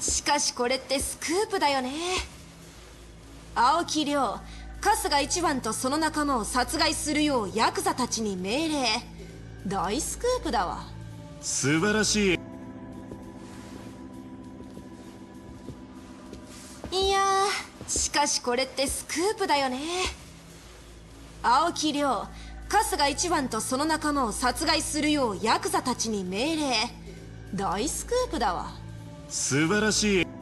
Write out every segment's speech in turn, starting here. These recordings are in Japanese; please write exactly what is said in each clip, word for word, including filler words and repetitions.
しかしこれってスクープだよね。青木亮、春日一番とその仲間を殺害するようヤクザたちに命令。大スクープだわ。 素晴らしい。 いやー、しかしこれってスクープだよね。青木亮、春日一番とその仲間を殺害するようヤクザたちに命令。大スクープだわ。 素晴らしい。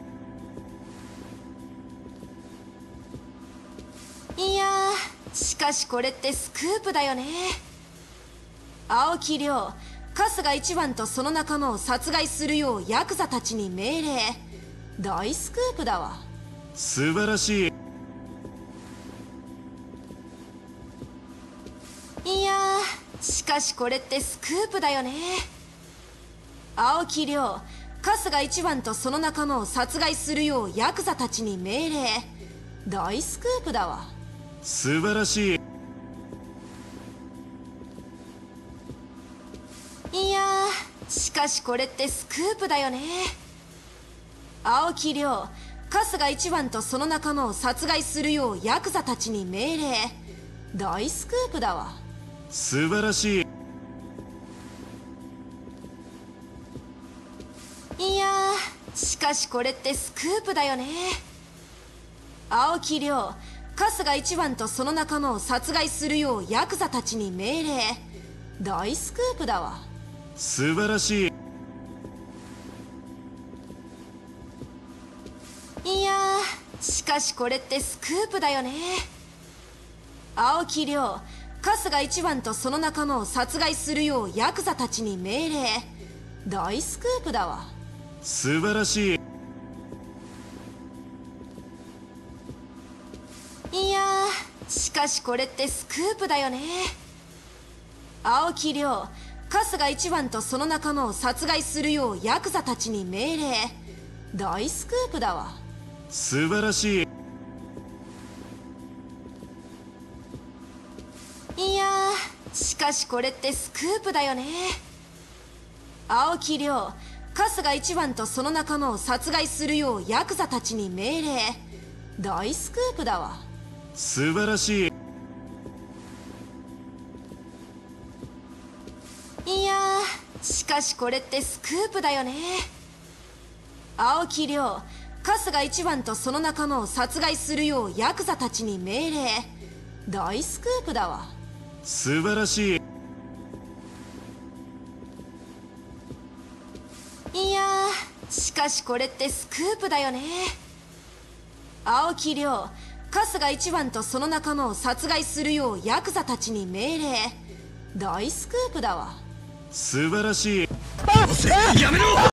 いやー、しかしこれってスクープだよね。青木亮、春日一番とその仲間を殺害するようヤクザたちに命令。大スクープだわ。 素晴らしい。 いやー、しかしこれってスクープだよね。青木亮、春日一番とその仲間を殺害するようヤクザたちに命令。大スクープだわ。 素晴らしい。 いやー、しかしこれってスクープだよね。青木亮、春日一番とその仲間を殺害するようヤクザたちに命令。大スクープだわ。 素晴らしい。 いやー、しかしこれってスクープだよね。青木亮、春日一番とその仲間を殺害するようヤクザたちに命令。大スクープだわ。 素晴らしい。 いやー、しかしこれってスクープだよね。青木亮、春日一番とその仲間を殺害するようヤクザたちに命令。大スクープだわ。 素晴らしい。 いやー、しかしこれってスクープだよね。青木亮、春日一番とその仲間を殺害するようヤクザたちに命令。大スクープだわ。 素晴らしい。 いやー、しかしこれってスクープだよね。青木亮、春日一番とその仲間を殺害するようヤクザたちに命令。大スクープだわ。 素晴らしい。 いやー、しかしこれってスクープだよね。青木亮、春日一番とその仲間を殺害するようヤクザたちに命令。大スクープだわ。 素晴らしい。 いやー、しかしこれってスクープだよね。青木亮、春日一番とその仲間を殺害するようヤクザたちに命令。大スクープだわ。 素晴らしい。 やめろ。